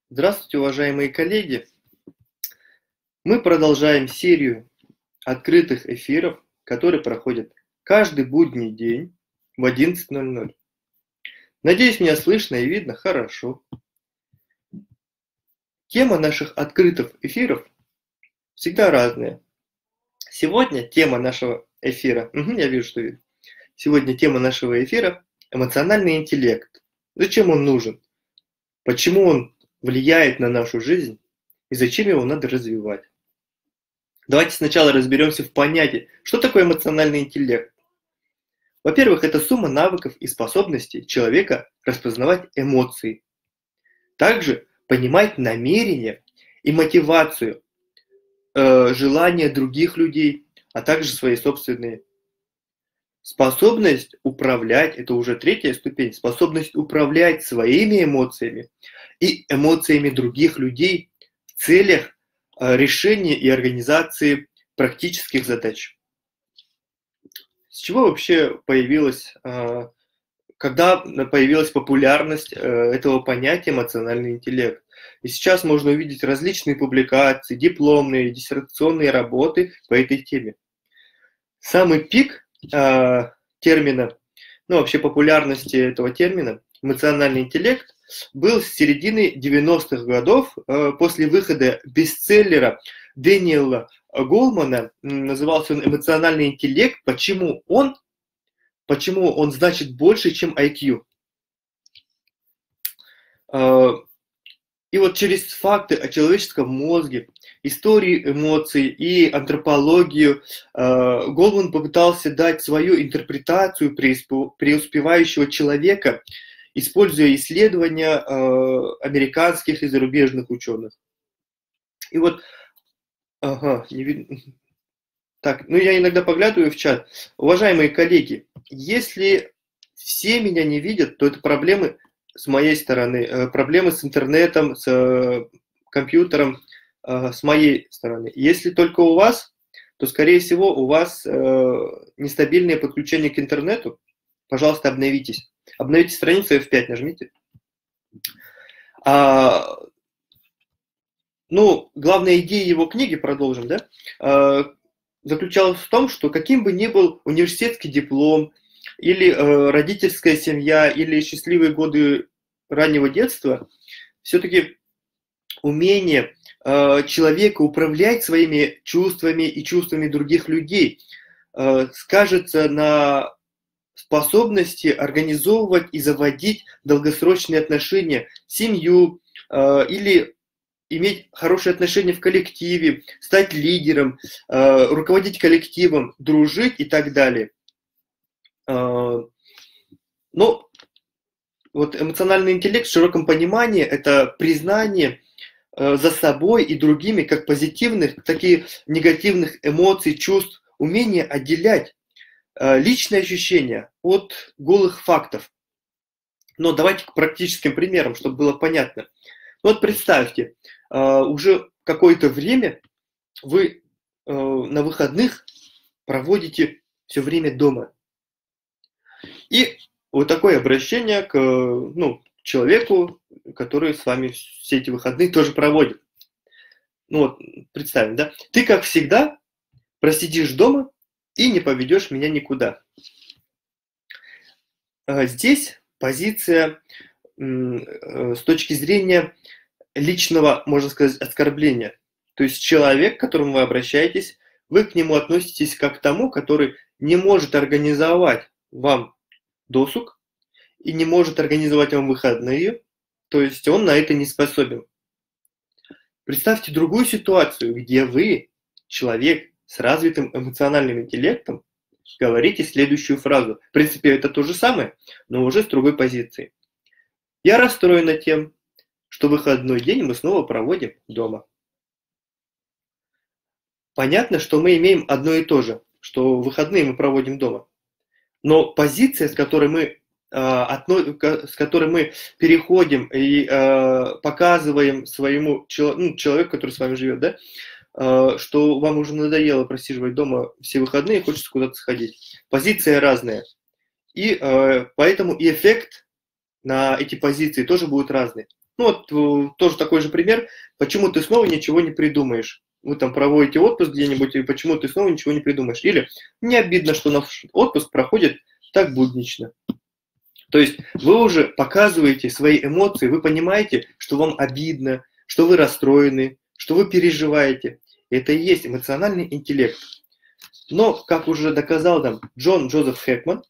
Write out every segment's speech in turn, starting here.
Здравствуйте, уважаемые коллеги! Мы продолжаем серию открытых эфиров, которые проходят каждый будний день в 11:00. Надеюсь, меня слышно и видно хорошо. Тема наших открытых эфиров всегда разная. Сегодня тема нашего эфира, я вижу, что видно. Сегодня тема нашего эфира – эмоциональный интеллект. Зачем он нужен? Почему он влияет на нашу жизнь? И зачем его надо развивать? Давайте сначала разберемся в понятии, что такое эмоциональный интеллект. Во-первых, это сумма навыков и способностей человека распознавать эмоции. Также понимать намерения и мотивацию, желания других людей, а также свои собственные. Способность управлять, это уже третья ступень, способность управлять своими эмоциями и эмоциями других людей в целях решения и организации практических задач. С чего вообще появилась, когда появилась популярность этого понятия эмоциональный интеллект? И сейчас можно увидеть различные публикации, дипломные, диссертационные работы по этой теме. Самый пик термина, вообще популярности этого термина, эмоциональный интеллект, был с середины 90-х годов, после выхода бестселлера Дэниела Голмана, назывался он «Эмоциональный интеллект. Почему он значит больше, чем IQ». И вот через факты о человеческом мозге, историю эмоций и антропологию Голман попытался дать свою интерпретацию преуспевающего человека, используя исследования американских и зарубежных ученых. И вот, не видно. Так, я иногда поглядываю в чат. Уважаемые коллеги, если все меня не видят, то это проблемы с моей стороны, проблемы с интернетом, с компьютером, с моей стороны. Если только у вас, то, скорее всего, у вас нестабильное подключение к интернету. Пожалуйста, обновитесь. Обновите страницу F5, нажмите. Главная идея его книги, продолжим, да, заключалась в том, что каким бы ни был университетский диплом, или родительская семья, или счастливые годы раннего детства, все-таки умение человека управлять своими чувствами и чувствами других людей скажется на способности организовывать и заводить долгосрочные отношения, семью или иметь хорошие отношения в коллективе, стать лидером, руководить коллективом, дружить и так далее. Вот эмоциональный интеллект в широком понимании – это признание за собой и другими как позитивных, так и негативных эмоций, чувств, умение отделять личные ощущения от голых фактов. Но давайте к практическим примерам, чтобы было понятно. Вот представьте, уже какое-то время вы на выходных проводите все время дома. И вот такое обращение к человеку, который с вами все эти выходные тоже проводит. Представим, да? Ты, как всегда, просидишь дома и не поведешь меня никуда. Здесь позиция с точки зрения личного, можно сказать, оскорбления. То есть человек, к которому вы обращаетесь, вы к нему относитесь как к тому, который не может организовать вам досуг и не может организовать вам выходные, то есть он на это не способен. Представьте другую ситуацию, где вы, человек с развитым эмоциональным интеллектом, говорите следующую фразу. В принципе, это то же самое, но уже с другой позиции. Я расстроена тем, что выходной день мы снова проводим дома. Понятно, что мы имеем одно и то же, что выходные мы проводим дома. Но позиция, с которой мы переходим и показываем своему человеку, который с вами живет, да, что вам уже надоело просиживать дома все выходные, хочется куда-то сходить. Позиция разная. И поэтому и эффект на эти позиции тоже будет разный. Ну вот тоже такой же пример, почему ты снова ничего не придумаешь. Вы там проводите отпуск где-нибудь, и почему ты снова ничего не придумаешь. Или мне обидно, что наш отпуск проходит так буднично. То есть вы уже показываете свои эмоции, вы понимаете, что вам обидно, что вы расстроены, что вы переживаете. Это и есть эмоциональный интеллект. Но, как уже доказал нам Джон Джозеф Хэкман,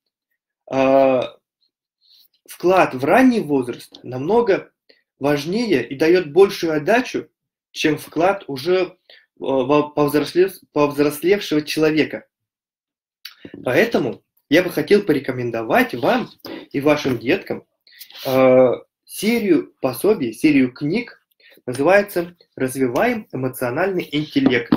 вклад в ранний возраст намного важнее и дает большую отдачу, чем вклад уже повзрослевшего человека. Поэтому я бы хотел порекомендовать вам и вашим деткам серию пособий, серию книг, называется «Развиваем эмоциональный интеллект».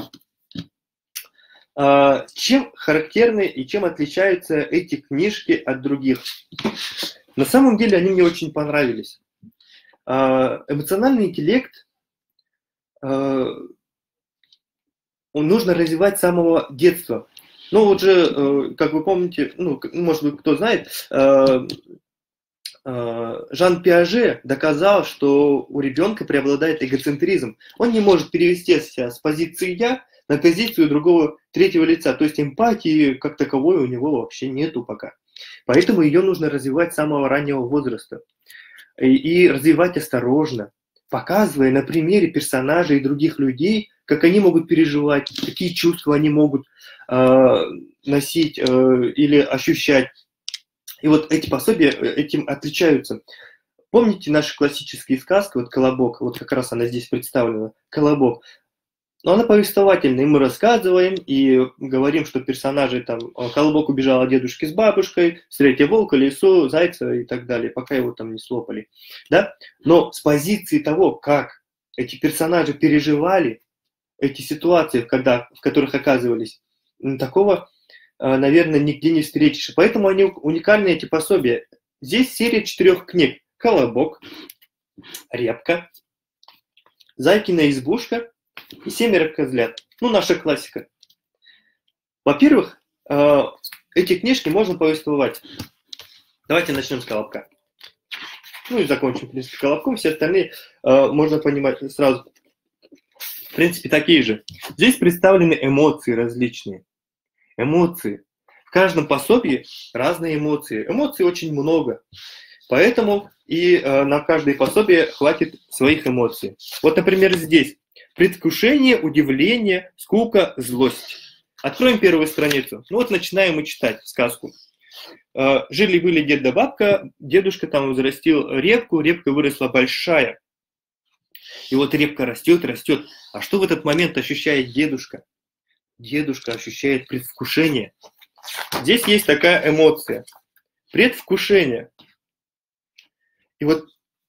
Чем характерны и чем отличаются эти книжки от других? На самом деле они мне очень понравились. Эмоциональный интеллект нужно развивать с самого детства. Ну вот же, как вы помните, ну, может быть, кто знает, Жан Пиаже доказал, что у ребенка преобладает эгоцентризм. Он не может перевести себя с позиции «я» на позицию другого третьего лица. То есть эмпатии как таковой у него вообще нету пока. Поэтому ее нужно развивать с самого раннего возраста. И развивать осторожно, показывая на примере персонажей и других людей, как они могут переживать, какие чувства они могут носить или ощущать. И вот эти пособия этим отличаются. Помните наши классические сказки, вот «Колобок», вот как раз она здесь представлена, «Колобок». Но она повествовательная, и мы рассказываем, и говорим, что персонажи там, Колобок убежал от дедушки с бабушкой, встретил волка, лису, зайца и так далее, пока его там не слопали. Да? Но с позиции того, как эти персонажи переживали эти ситуации, в которых оказывались, такого, наверное, нигде не встретишь. Поэтому они уникальны, эти пособия. Здесь серия 4 книг. «Колобок», «Репка», «Зайкина избушка» и «7 козлят». Ну, наша классика. Во-первых, эти книжки можно повествовать. Давайте начнем с «Колобка». Ну и закончим, в принципе, «Колобком». Все остальные можно понимать сразу. В принципе, такие же. Здесь представлены эмоции различные. Эмоции. В каждом пособии разные эмоции. Эмоций очень много. Поэтому и на каждое пособие хватит своих эмоций. Вот, например, здесь. Предвкушение, удивление, скука, злость. Откроем первую страницу. Ну вот начинаем мы читать сказку. Жили-были дед да бабка, дедушка там взрастил репку, репка выросла большая. И вот репка растет, растет. А что в этот момент ощущает дедушка? Дедушка ощущает предвкушение. Здесь есть такая эмоция. Предвкушение. И вот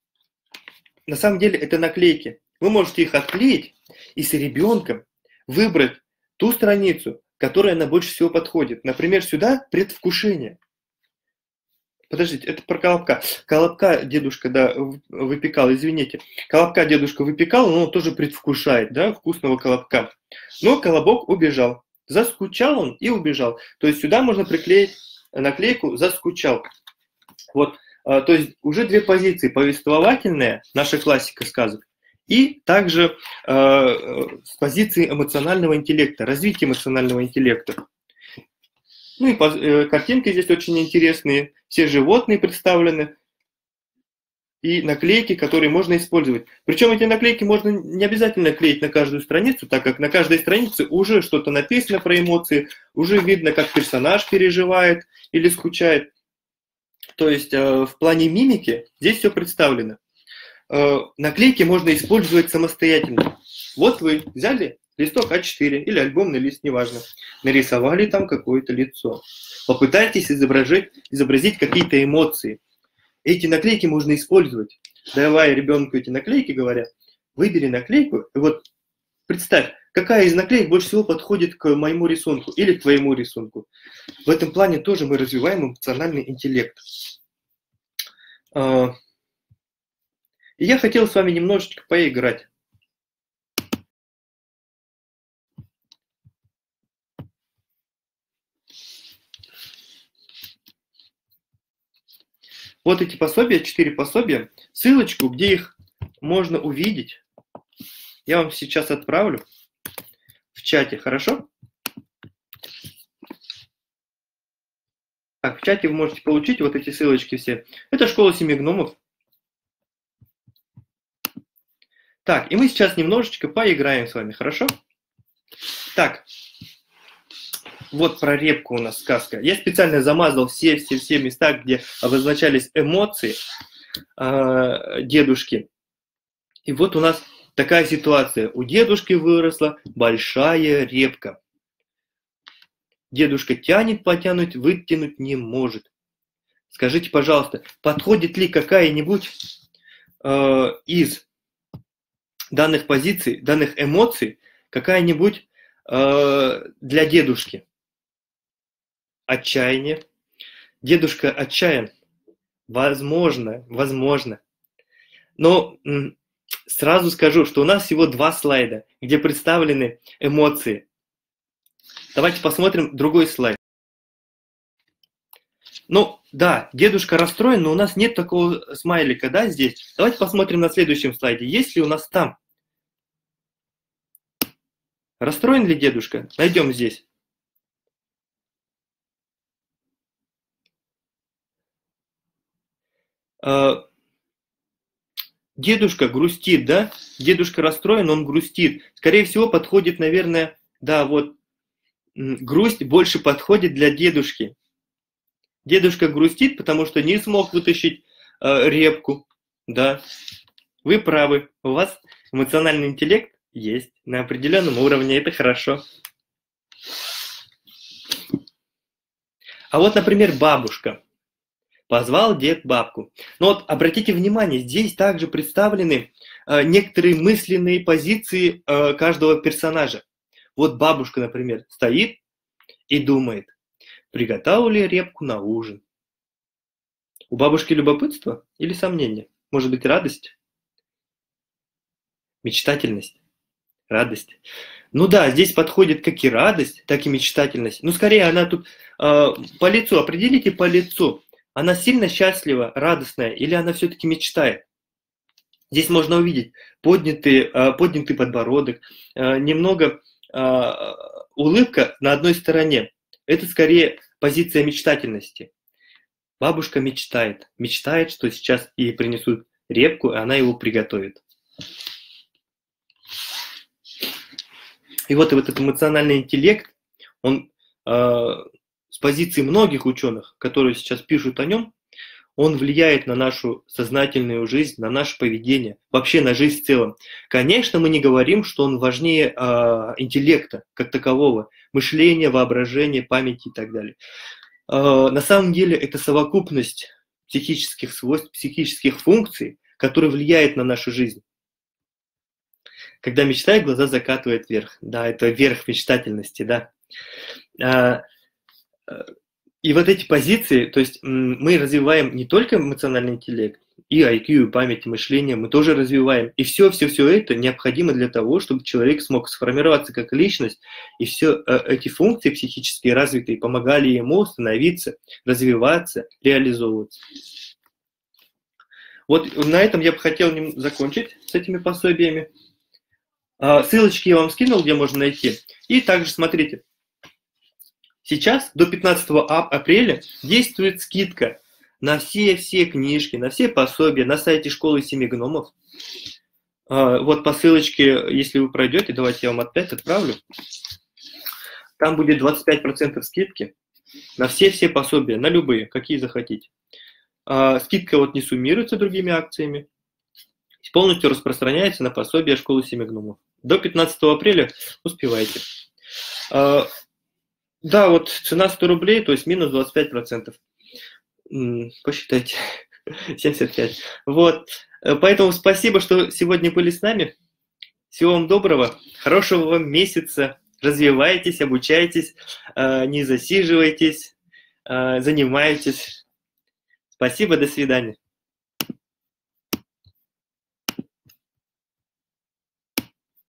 на самом деле это наклейки. Вы можете их отклеить и с ребенком выбрать ту страницу, которая на больше всего подходит. Например, сюда предвкушение. Подождите, это про Колобка. Колобка дедушка, да, выпекал, извините. Колобка дедушка выпекал, но он тоже предвкушает, да, вкусного колобка. Но Колобок убежал. Заскучал он и убежал. То есть сюда можно приклеить наклейку «Заскучал». Вот, то есть уже две позиции. Повествовательная, наша классика сказок, и также с позиции эмоционального интеллекта, развития эмоционального интеллекта. Ну и картинки здесь очень интересные, все животные представлены, и наклейки, которые можно использовать. Причем эти наклейки можно не обязательно клеить на каждую страницу, так как на каждой странице уже что-то написано про эмоции, уже видно, как персонаж переживает или скучает. То есть в плане мимики здесь все представлено. Наклейки можно использовать самостоятельно. Вот вы взяли листок А4 или альбомный лист, неважно, нарисовали там какое-то лицо. Попытайтесь изобразить какие-то эмоции. Эти наклейки можно использовать. Давая ребенку эти наклейки, говоря, выбери наклейку, и вот представь, какая из наклеек больше всего подходит к моему рисунку или к твоему рисунку. В этом плане тоже мы развиваем эмоциональный интеллект. И я хотел с вами немножечко поиграть. Вот эти пособия, 4 пособия, ссылочку, где их можно увидеть. Я вам сейчас отправлю в чате, хорошо? Так, в чате вы можете получить вот эти ссылочки все. Это школа 7 гномов. Так, и мы сейчас немножечко поиграем с вами, хорошо? Так, вот про репку у нас сказка. Я специально замазал все места, где обозначались эмоции дедушки. И вот у нас такая ситуация. У дедушки выросла большая репка. Дедушка тянет, потянуть, вытянуть не может. Скажите, пожалуйста, подходит ли какая-нибудь из данных позиций, данных эмоций, какая-нибудь для дедушки? Отчаяние. Дедушка отчаян. Возможно. Но сразу скажу, что у нас всего 2 слайда, где представлены эмоции. Давайте посмотрим другой слайд. Ну, да, дедушка расстроен, но у нас нет такого смайлика, да, здесь. Давайте посмотрим на следующем слайде. Есть ли у нас там? Расстроен ли дедушка? Найдем здесь. Дедушка грустит, да? Дедушка расстроен, он грустит. Скорее всего, подходит, наверное, да, вот, грусть больше подходит для дедушки. Дедушка грустит, потому что не смог вытащить репку, да. Вы правы, у вас эмоциональный интеллект есть на определенном уровне, это хорошо. А вот, например, бабушка. Позвал дед бабку. Но вот обратите внимание, здесь также представлены некоторые мысленные позиции каждого персонажа. Вот бабушка, например, стоит и думает, приготовил ли репку на ужин. У бабушки любопытство или сомнение? Может быть, радость? Мечтательность? Радость? Ну да, здесь подходит как и радость, так и мечтательность. Ну, скорее, она тут по лицу, определите по лицу. Она сильно счастлива, радостная, или она все-таки мечтает? Здесь можно увидеть поднятый подбородок, немного улыбка на одной стороне. Это скорее позиция мечтательности. Бабушка мечтает, что сейчас ей принесут репку, и она его приготовит. И вот этот эмоциональный интеллект, он с позиции многих ученых, которые сейчас пишут о нем, он влияет на нашу сознательную жизнь, на наше поведение, вообще на жизнь в целом. Конечно, мы не говорим, что он важнее интеллекта как такового, мышления, воображения, памяти и так далее. На самом деле это совокупность психических свойств, психических функций, которые влияют на нашу жизнь. Когда мечтает, глаза закатывает вверх. Да, это верх мечтательности, да. И вот эти позиции, то есть мы развиваем не только эмоциональный интеллект, и IQ, и память, и мышление мы тоже развиваем. И все это необходимо для того, чтобы человек смог сформироваться как личность, и все эти функции психические развитые помогали ему становиться, развиваться, реализовываться. Вот на этом я бы хотел закончить с этими пособиями. Ссылочки я вам скинул, где можно найти. И также смотрите. Сейчас до 15 апреля действует скидка на все книжки, на все пособия на сайте школы 7 гномов. Вот по ссылочке, если вы пройдете, давайте я вам опять отправлю. Там будет 25% скидки на все пособия, на любые, какие захотите. Скидка вот не суммируется другими акциями. Полностью распространяется на пособие школы 7 гномов. До 15 апреля успевайте. Да, вот цена 100 рублей, то есть минус 25%. Посчитайте. 75. Вот. Поэтому спасибо, что сегодня были с нами. Всего вам доброго, хорошего вам месяца. Развивайтесь, обучайтесь, не засиживайтесь, занимайтесь. Спасибо, до свидания.